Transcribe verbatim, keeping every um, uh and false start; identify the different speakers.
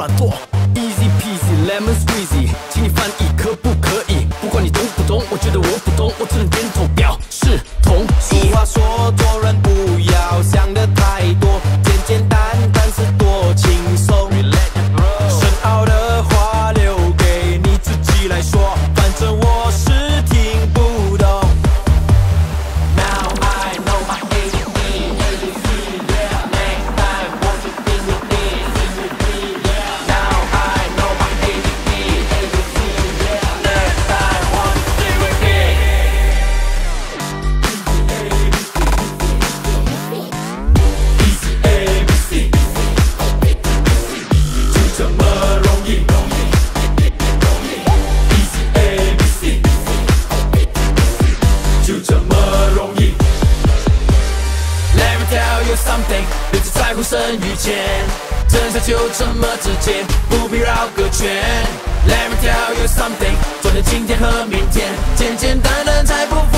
Speaker 1: 懒惰 ，easy peasy lemon squeezy， 请你翻译可不可以？不管你懂不懂，我觉得我不懂，我只能点头表示同意。
Speaker 2: 俗话说，做人不要想得太多，简简单单是多轻松。深奥的话留给你自己来说，反正我是听不懂。Now I know my A B C A B C yeah next time 我是定律 D C D yeah Now I know my A B C A B C yeah next time 我是定律 D。 Easy A B C 就这么容易 Easy A B C 就这么容易。Let me tell you something， 别只在乎生与钱，真相就这么直接，不必绕个圈。Let me tell you something， 昨天、今天和明天，简简单单才不。